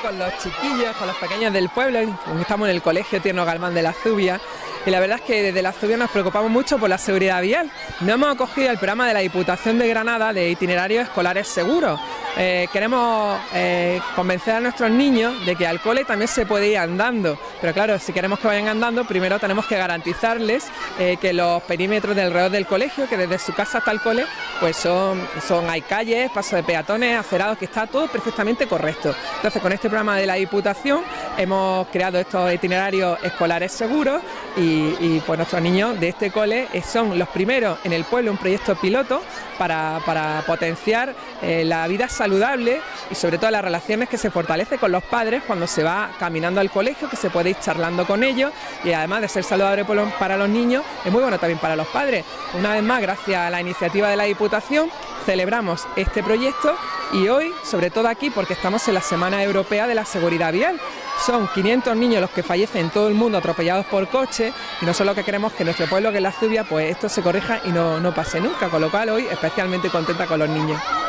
con los chiquillos, con los pequeños del pueblo. Estamos en el Colegio Tierno Galván de la Zubia y la verdad es que desde la Zubia nos preocupamos mucho por la seguridad vial. Nos hemos acogido al programa de la Diputación de Granada de itinerarios escolares seguros. Queremos convencer a nuestros niños de que al cole también se puede ir andando, pero claro, si queremos que vayan andando, primero tenemos que garantizarles que los perímetros de alrededor del colegio, que desde su casa hasta el cole, pues hay calles, pasos de peatones, acerados, que está todo perfectamente correcto. Entonces, con este programa de la Diputación hemos creado estos itinerarios escolares seguros y pues nuestros niños de este cole son los primeros en el pueblo, un proyecto piloto para potenciar la vida saludable y sobre todo las relaciones que se fortalece con los padres cuando se va caminando al colegio, que se puede ir charlando con ellos y además de ser saludable para los niños, es muy bueno también para los padres. Una vez más, gracias a la iniciativa de la Diputación, celebramos este proyecto y hoy, sobre todo aquí, porque estamos en la Semana Europea de la Seguridad Vial. Son 500 niños los que fallecen en todo el mundo atropellados por coche y nosotros lo que queremos es que en nuestro pueblo, que es la Zubia, pues esto se corrija y no pase nunca, con lo cual hoy especialmente contenta con los niños.